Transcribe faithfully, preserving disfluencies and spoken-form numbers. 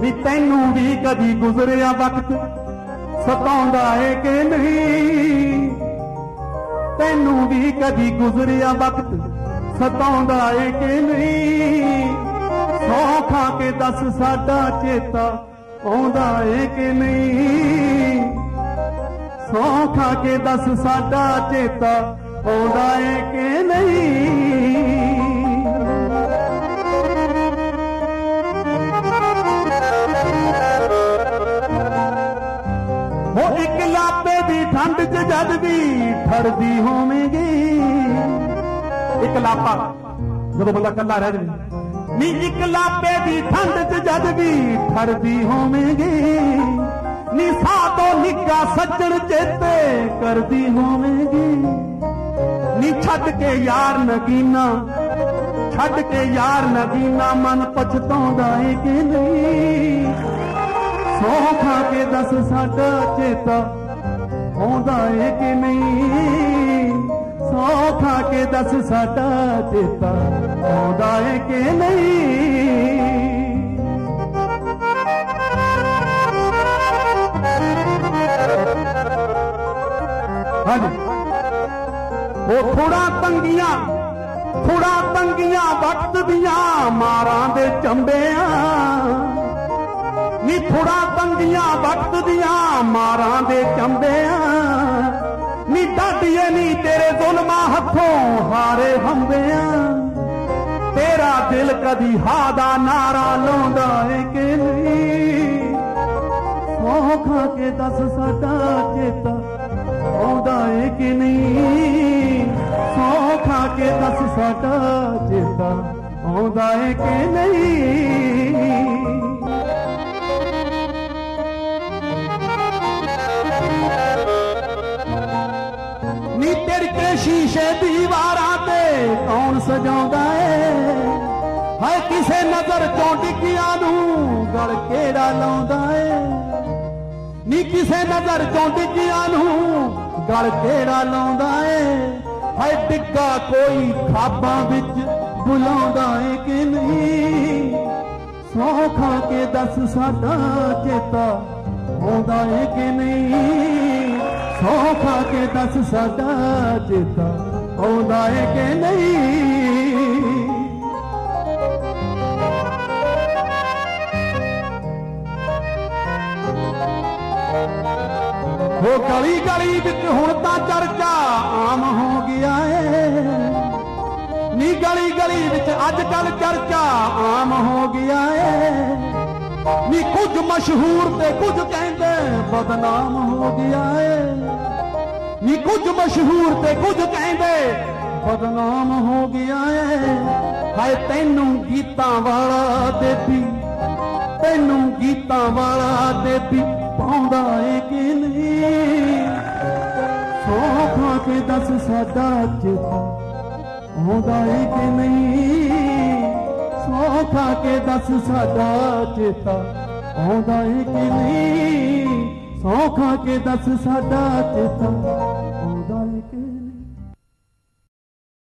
नी तैनू भी कदी गुजरिया वक्त सताउंदा है कि नहीं, तैनू भी कदी गुजरिया वक्त सताउंदा है कि नहीं। सौ खा के दस साडा चेता आउंदा है कि नहीं, सौ खा के दस साडा चेता आउंदा है कि नहीं। वो एक लापे दी ठंड च जद भी ठरदी होवेगी, एक लापा जदों बंदा कल्ला रह जाए नी, एक लापे दी ठंड च जद भी ठरदी होवेगी नी। सातो निक्का सज्जन चेते करदी होवेगी नी। छड्ड के यार नगीना, छड्ड के यार नगीना मन पछताउंदा है कि नहीं। सौ खा के दस साडा चेता आउंदा है कि नहीं, सौ खा के दस साडा चेता आउंदा है कि नहीं। हाँ जी, वो थोड़ा तंगियां, थोड़ा तंगियां वक्त दियां मारां दे चंबेआं नी। थोड़ा तंगियां वक्त दियां मारां दे चंबेआं नी। डाडिए नी तेरे जुल्मां हथों हारे हंबेआं। तेरा दिल कदी हादा नारा लाउंदा है कि नहीं। सौ खा के दस साडा चेता आउंदा है कि नहीं, सौ खा के दस साडा चेता आउंदा है कि नहीं। नी तिड़के शीशे दीवारां ते कौन सजाउंदा है, हाय किसे नजर चों डिग्गियां नूं गल केड़ा लाउंदा है नी। किसे नजर चों डिग्गियां नूं गल केड़ा लाउंदा है, हाय डिग्गा कोई खाबां विच बुलाउंदा है कि नहीं। सौ खा के दस साडा चेता आउंदा है कि नहीं, सौ खा के दस साडा चेता आउंदा है कि नहीं। वो गली गली विच हुण तां चर्चा आम हो गया है नी। गली गली विच अजकल चर्चा आम हो गया है नी। कुछ मशहूर ते कुछ कहंदे बदनाम हो गया है नी। कुछ मशहूर ते कुछ कहंदे बदनाम हो गया है। हाय तैनू गीतां वाला देवी, तैनू गीतां वाला देवी पाउंदा है कि नहीं। सौ खा के दस साडा चेता आउंदा है कि नहीं, सौ खा के दस साडा चेता आउंदा है कि नहीं, सौ खा के दस साडा चेता आउंदा है कि